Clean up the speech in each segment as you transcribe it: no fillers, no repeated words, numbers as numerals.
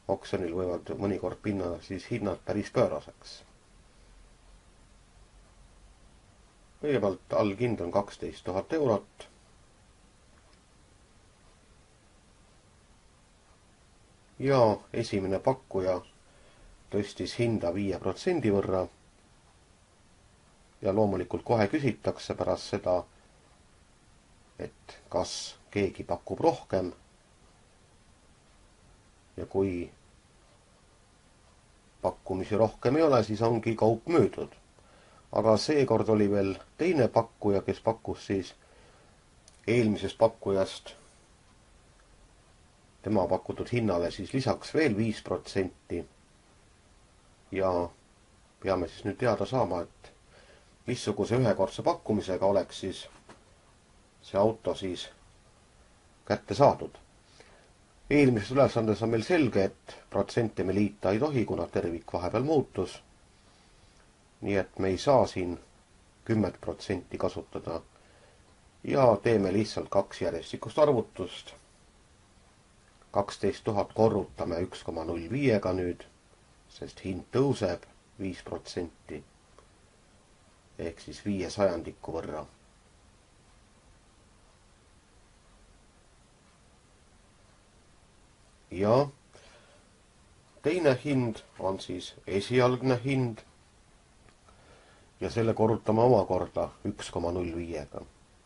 oksjonil võivad mõnikord pinna siis hinnad päris pööraseks. Kõigepealt alghind on 12 000 eurot. Ja esimene pakkuja tõstis hinda 5% võrra. Ja loomulikult kohe küsitakse pärast seda, et kas keegi pakub rohkem. Ja kui pakkumisi rohkem ei ole, siis ongi kaup müüdud. Aga seekord oli veel teine pakkuja, kes pakkus siis eelmisest pakkujast tema pakutud hinnale siis lisaks veel 5%. Ja peame siis nüüd teada saama, et missuguse ühekordse pakkumisega oleks siis see auto siis kätte saadud. Eelmises ülesandes on meil selge, et protsente me liita ei tohi, kuna tervik vahepeal muutus. Nii et me ei saa siin 10% kasutada. Ja teeme lihtsalt 2 järjestikust arvutust. 12 000 korrutame 1,05-ga nüüd, sest hind tõuseb 5%. Ehk siis 500 võrra. Ja teine hind on siis esialgne hind ja selle korrutame omakorda 1,05-ga.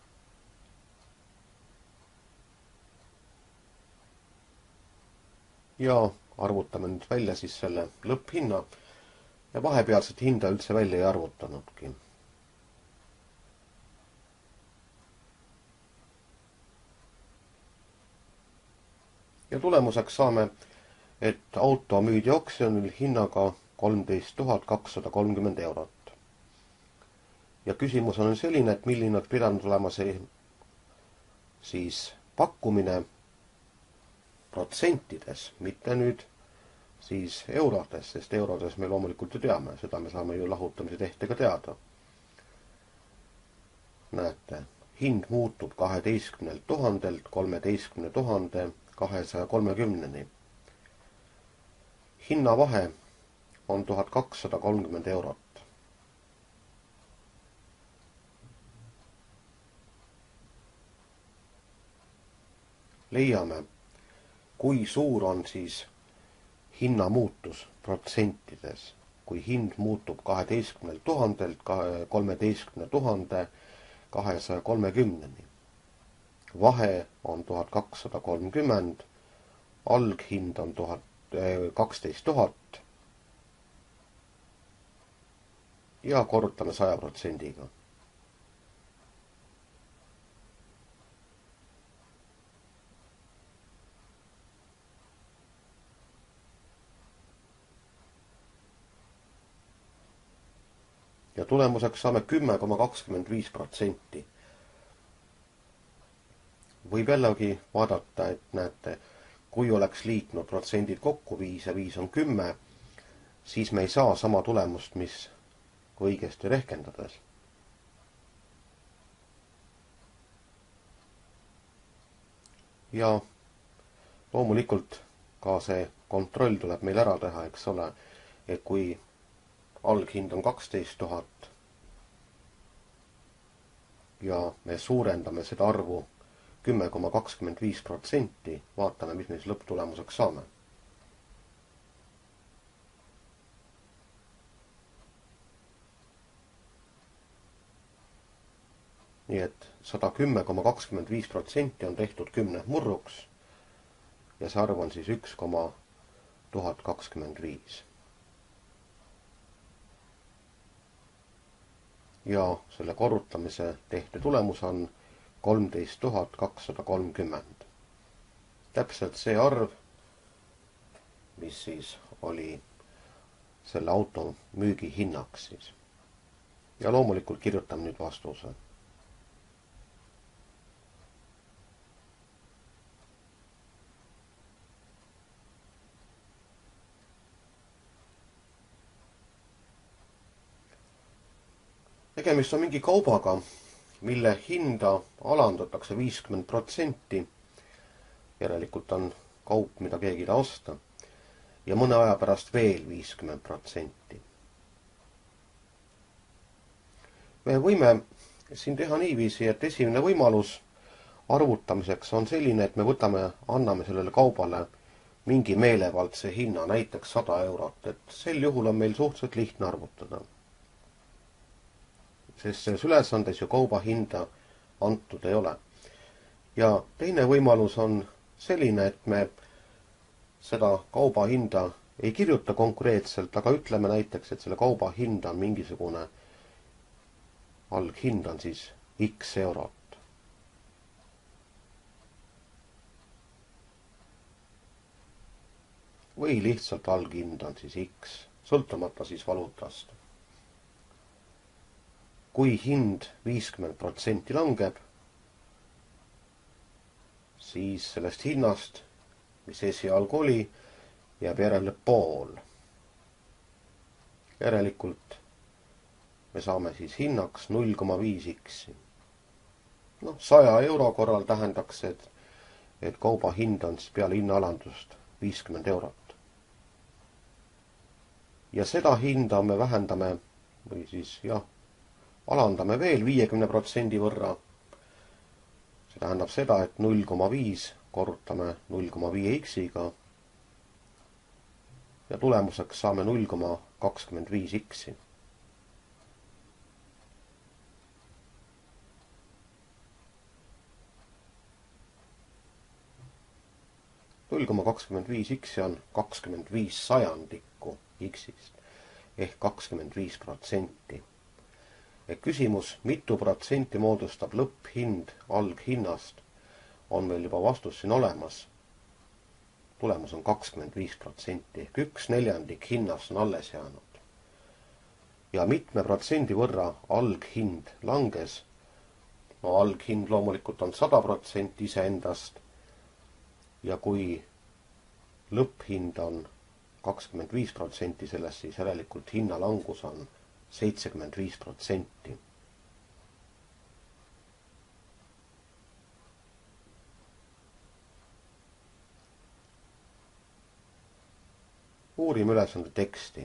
Ja arvutame nüüd välja siis selle lõpphinna ja vahepealset hinda üldse välja ei arvutanudki. Ja tulemuseks saame, et auto müüdi oksjonil hinnaga 13 230 eurot. Ja küsimus on selline, et milline on pidanud olema see siis pakkumine protsentides, mitte nüüd siis eurodes, sest eurodes me loomulikult ju teame, seda me saame ju lahutamise tehtega teada. Näete, hind muutub 12 000 13 230-ni. Hinnavahe on 1230 eurot. Leiame, kui suur on siis hinnamuutus protsentides, kui hind muutub 12 000 13 230-ni. Vahe on 1230, alghind on 12 000 ja korrutame 100%-ga. Ja tulemuseks saame 10,25%. Võib jällegi vaadata, et näete, kui oleks liitnud protsendid kokku 5 ja 5 on 10, siis me ei saa sama tulemust, mis õigesti rehkendades. Ja loomulikult ka see kontroll tuleb meil ära teha, eks ole, et kui alghind on 12 000 ja me suurendame seda arvu 10,25%, vaatame, mis me siis lõpptulemuseks saame. Nii et 110,25% on tehtud 10 murruks ja see arv on siis 1,1025. Ja selle korrutamise tehte tulemus on 13 230. Täpselt see arv, mis siis oli selle auto müügi hinnaks siis. Ja loomulikult kirjutame nüüd vastuse. Tegemist on mingi kaubaga, mille hinda alandatakse 50%. Järelikult on kaup, mida keegi ei taha osta. ja mõne aja pärast veel 50%. Me võime siin teha niiviisi, et esimene võimalus arvutamiseks on selline, et me anname sellele kaubale mingi meelevaldse hinna, näiteks 100 eurot, et sel juhul on meil suhteliselt lihtne arvutada. Sest selles ülesandes ju kauba hinda antud ei ole. Ja teine võimalus on selline, et me seda kauba hinda ei kirjuta konkreetselt, aga ütleme näiteks, et selle kauba hind on mingisugune, alghind on siis X eurot. Või lihtsalt alghind on siis X, sõltumata siis valuutast. Kui hind 50% langeb, siis sellest hinnast, mis esialgu oli, jääb järele pool. Järelikult me saame siis hinnaks 0,5 X. 100 euro korral tähendaks, et kauba hind on siis peale hinnaalandust 50 eurot. Ja seda hinda me vähendame või siis alandame veel 50% võrra. See tähendab seda, et 0,5 korrutame 0,5 X-iga ja tulemuseks saame 0,25 X-i. X on 25 sajandikku X-ist ehk 25%. Küsimus, mitu protsenti moodustab lõpphind alghinnast, on meil juba vastus siin olemas. Tulemus on 25% ehk 1/4 hinnast on alles jäänud. Ja mitme protsendi võrra alghind langes? Alghind loomulikult on 100% iseendast ja kui lõpphind on 25% sellest, siis järelikult hinnalangus on 75%. Uurime ülesande teksti.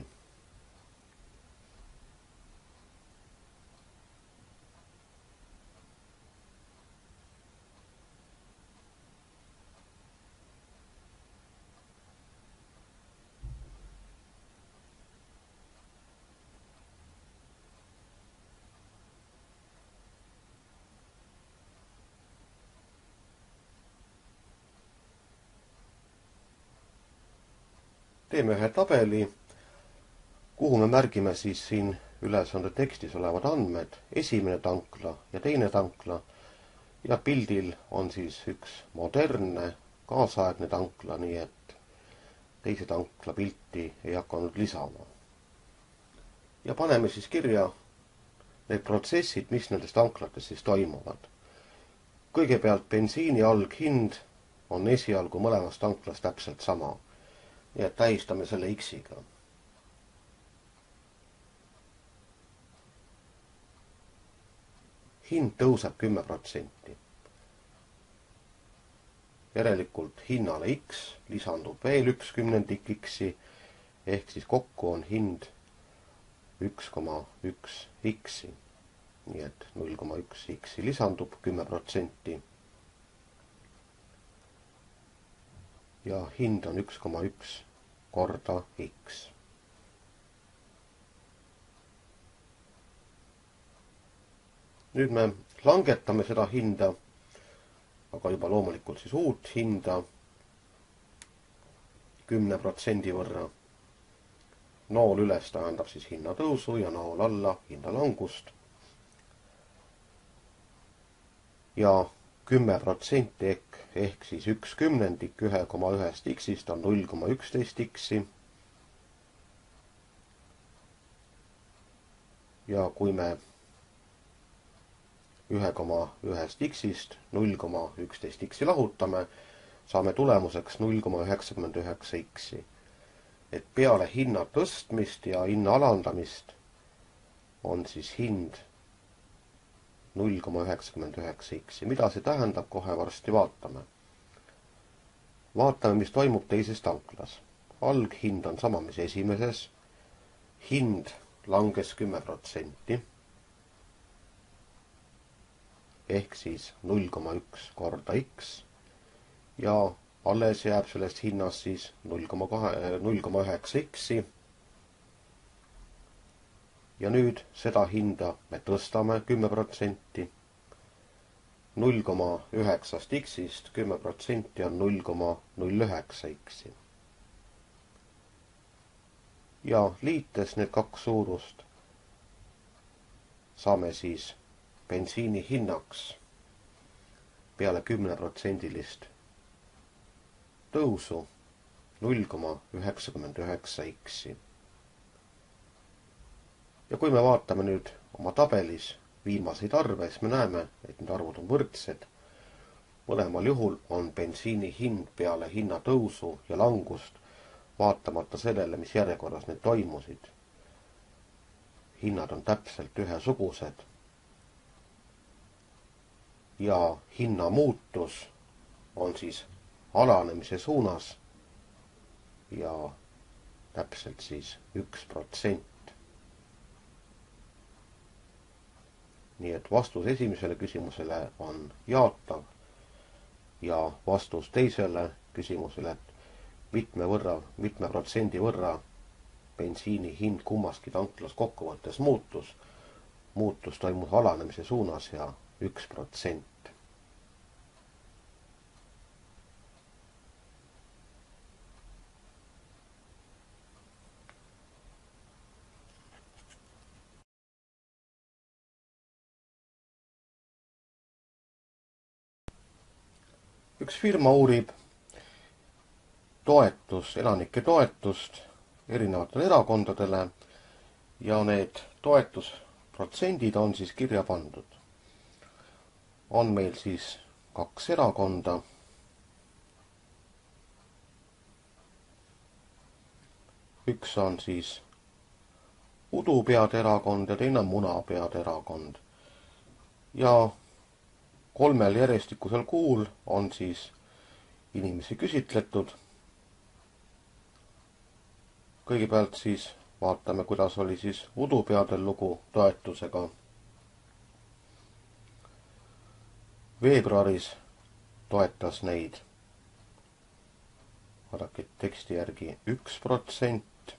Teeme ühe tabeli, kuhu me märgime siis siin ülesande tekstis olevad andmed, esimene tankla ja teine tankla, ja pildil on siis üks modernne, kaasaegne tankla, nii et teise tankla pilti ei hakanud lisama. Ja paneme siis kirja need protsessid, mis nendes tanklates siis toimuvad. Kõigepealt bensiini alghind on esialgu mõlemas tanklas täpselt sama. Nii et tähistame selle X-iga. Hind tõuseb 10%. Järelikult hinnale X lisandub veel 1/10 X-i, ehk siis kokku on hind 1,1 X-i. Nii et 0,1 X-i lisandub 10%. Ja hind on 1,1 korda X. Nüüd me langetame seda hinda, aga juba loomulikult siis uut hinda 10% võrra. Nool üles tähendab siis hinnatõusu ja nool alla hinnalangust. Ja 10% ehk siis 1/10 1,1 X-ist on 0,11 X-i. Ja kui me 1,1 X-ist 0,11 X-i lahutame, saame tulemuseks 0,99 X-i. Et peale hinna tõstmist ja hinna alandamist on siis hind 0,99 X-i. Mida see tähendab, kohe varsti vaatame. Vaatame, mis toimub teises tanklas. alghind on sama, mis esimeses. Hind langes 10%. Ehk siis 0,1 korda X. Ja alles jääb sellest hinnast siis 0,9 X-i. Ja nüüd seda hinda me tõstame 10%. 0,9 X-ist 10% on 0,09 X-i. Ja liites need kaks suurust saame siis bensiini hinnaks peale 10%-list tõusu 0,99 X-i. Ja kui me vaatame nüüd oma tabelis viimaseid arve, siis me näeme, et need arvud on võrdsed. Mõlemal juhul on bensiini hind peale hinnatõusu ja langust vaatamata sellele, mis järjekorras need toimusid. Hinnad on täpselt ühesugused. Ja hinna muutus on siis alanemise suunas ja täpselt siis 1%. Nii et vastus esimesele küsimusele on jaatav ja vastus teisele küsimusele, et mitme protsendi võrra bensiini hind kummaski tanklas kokkuvõttes muutus. Muutus toimus alanemise suunas ja 1%. Üks firma uurib elanike toetust erinevatele erakondadele ja need toetusprotsendid on siis kirja pandud. On meil siis 2 erakonda. Üks on siis udupeade erakond ja teine on munapeade erakond. Ja 3 järjestikusel kuul on siis inimesi küsitletud. Kõigepealt siis vaatame, kuidas oli siis udupeadel lugu toetusega. Veebruaris toetas neid, vaadake teksti järgi 1%,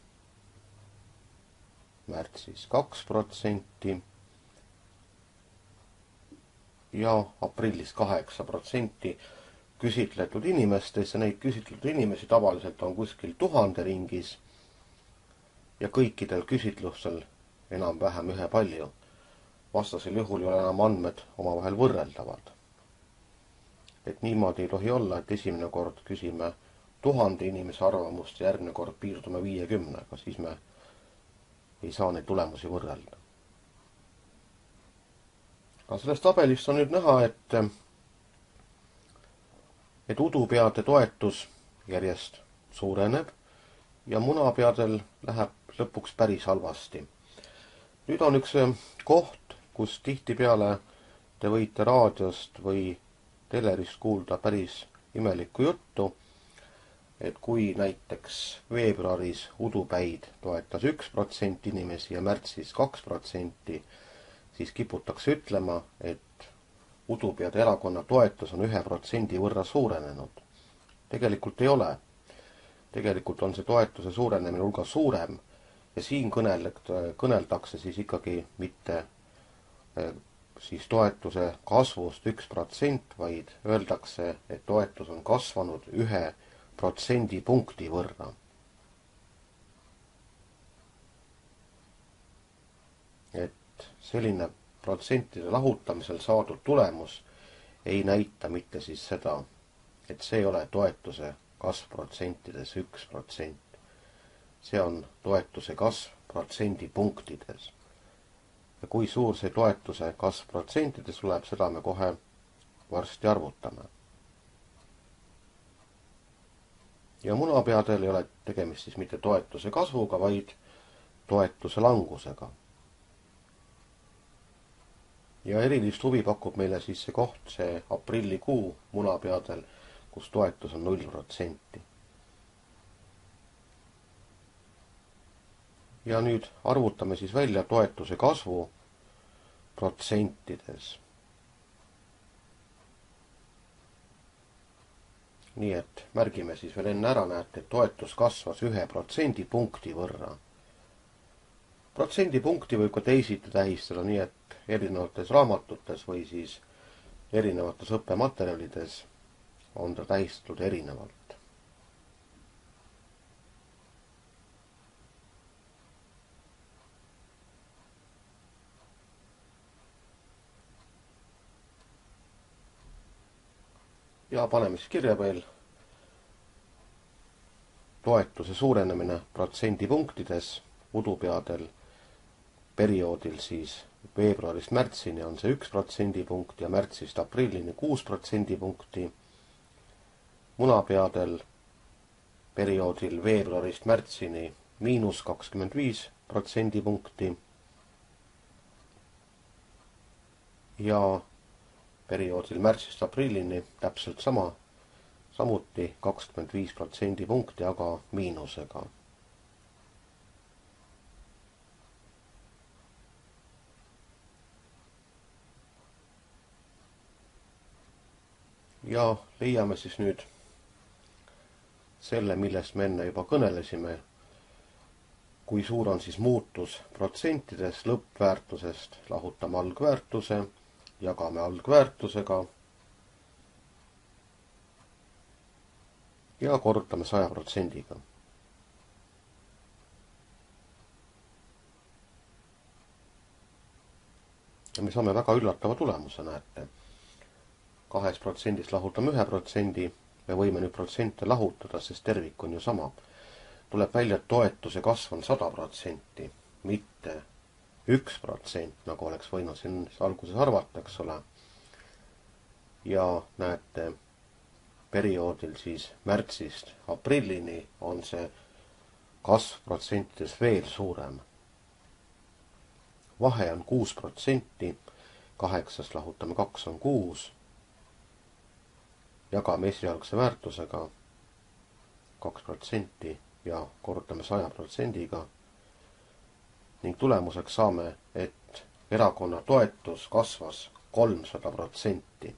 märtsis 2%, ja aprillis 8% küsitletud inimestest ja neid küsitletud inimesi tavaliselt on kuskil 1000 ringis ja kõikidel küsitlustel enam-vähem ühepalju. Vastasel juhul ei ole enam andmed omavahel võrreldavad. Et niimoodi ei tohi olla, et esimene kord küsime 1000 inimese arvamust ja järgmine kord piirdume 50-ga, siis me ei saa neid tulemusi võrrelda. Aga sellest tabelist on nüüd näha, et udupeade toetus järjest suureneb ja munapeadel läheb lõpuks päris halvasti. Nüüd on üks koht, kus tihtipeale te võite raadiost või telerist kuulda päris imelikku juttu, et kui näiteks veebruaris udupäid toetas 1% inimesi ja märtsis 2%, siis kiputakse ütlema, et udupeade erakonna toetus on 1% võrra suurenenud. Tegelikult ei ole. Tegelikult on see toetuse suurenemine hulga suurem ja siin kõneldakse siis ikkagi mitte siis toetuse kasvust 1%, vaid öeldakse, et toetus on kasvanud 1% punkti võrra. Et selline protsentide lahutamisel saadud tulemus ei näita mitte siis seda, et see ei ole toetuse kasv protsentides 1%. See on toetuse kasv protsendipunktides. Ja kui suur see toetuse kasv protsentides tuleb, seda me kohe varsti arvutame. Ja munapeadel ei ole tegemist siis mitte toetuse kasvuga, vaid toetuse langusega. Ja erilist huvi pakub meile siis see koht, see aprillikuu munapeadel, kus toetus on 0%. ja nüüd arvutame siis välja toetuse kasvu protsentides. Nii et märgime siis veel enne ära, näete, et toetus kasvas 1 protsendipunkti võrra. Protsendipunkti võib ka teisiti tähistada, nii et erinevates raamatutes või siis erinevates õppematerjalides on ta tähistatud erinevalt. Ja paneme siis kirja veel toetuse suurenemine protsendipunktides udupeadel perioodil siis veebruarist märtsini on see 1 protsendipunkt ja märtsist aprillini 6 protsendipunkti. Munapeadel perioodil veebruarist märtsini -25 protsendipunkti ja perioodil märtsist aprillini täpselt samuti 25 protsendipunkti, aga miinusega. Ja leiame siis nüüd selle, millest me enne juba kõnelesime, kui suur on siis muutus protsentides lõppväärtusest, lahutame algväärtuse, jagame algväärtusega ja korrutame 100%-ga. Ja me saame väga üllatava tulemuse, näete. 2% lahutame 1%, me võime nüüd protsente lahutada, sest tervik on ju sama. Tuleb välja, et toetuse kasv on 100%, mitte 1%, nagu oleks võinud siin alguses arvata, eks ole. Ja näete, perioodil siis märtsist aprillini on see kasv protsentides veel suurem. Vahe on 6%, 8 lahutame 2 on 6. Jagame esialgse väärtusega 2% ja korrutame 100%-ga. Ning tulemuseks saame, et erakonna toetus kasvas 300%.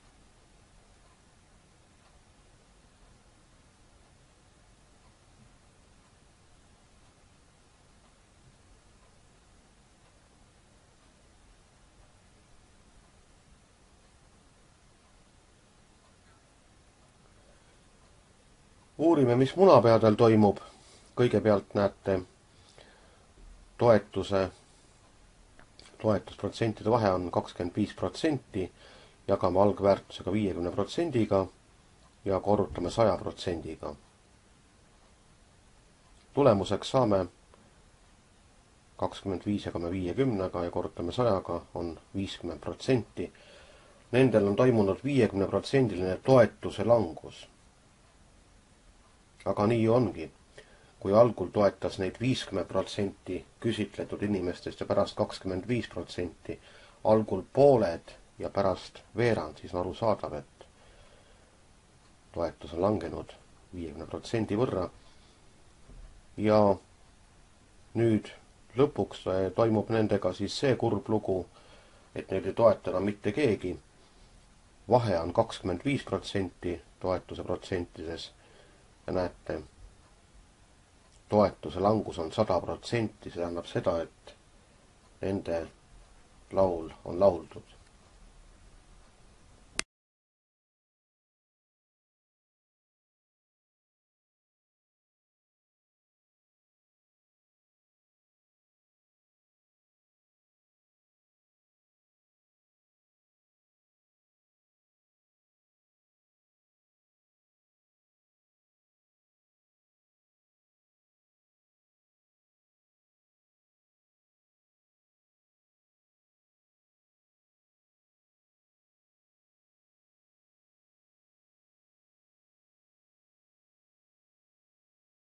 Uurime, mis munapeadel toimub. Kõigepealt näete, toetusprotsentide vahe on 25%, jagame algväärtusega 50%-ga ja korrutame 100%-ga. Tulemuseks saame 25 jagame 50-ga ja korrutame 100-ga on 50%. Nendel on toimunud 50%-line toetuse langus. Aga nii ongi. Kui algul toetas neid 50% küsitletud inimestest ja pärast 25%, algul pooled ja pärast veerand, siis on arusaadav, et toetus on langenud 50% võrra. Ja nüüd lõpuks toimub nendega siis see kurb lugu, et neid ei toeta enam mitte keegi. Vahe on 25% toetuse protsentides ja näete, toetuse langus on 100%, see tähendab seda, et nende laul on lauldud.